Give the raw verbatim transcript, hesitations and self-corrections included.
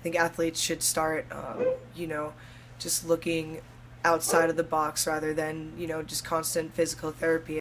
think athletes should start, um, you know, just looking outside of the box rather than, you know, just constant physical therapy.